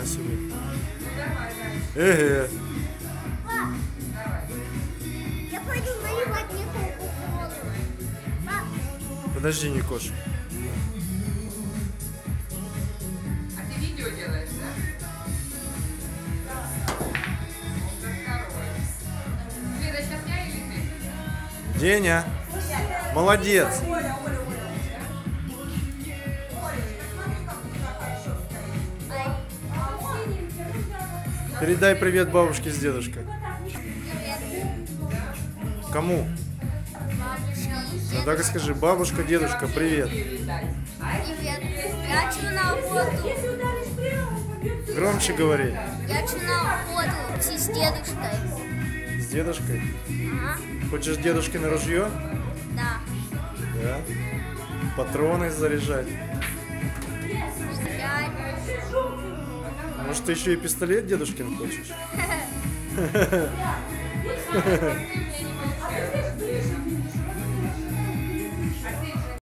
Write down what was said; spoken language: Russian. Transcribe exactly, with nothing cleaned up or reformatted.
на себе. Эге. Я пойду наливать мне кока-колу. Подожди, Никош. А ты видео делаешь, да? Следующая я или ты? Деня. Молодец. Передай привет бабушке с дедушкой. Кому? Ну так и скажи, бабушка, дедушка, привет. Привет. Я хочу на охоту. Громче говори. Я хочу на охоту идти с дедушкой. С дедушкой? Ага. Хочешь дедушкино ружье? Да. Да. Патроны заряжать. Стрелять. Может, ты еще и пистолет дедушкин хочешь? Ты у меня не получается.